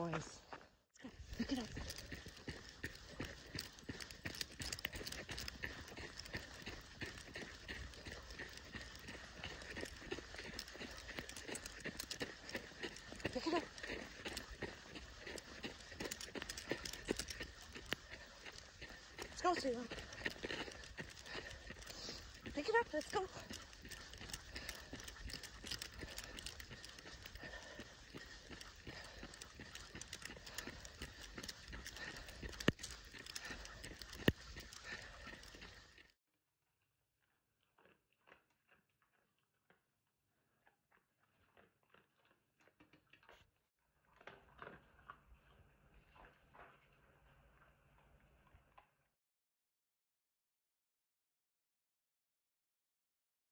boys. Let's go. Pick it up. Pick it up. Let's go, Sue. Pick it up. Let's go.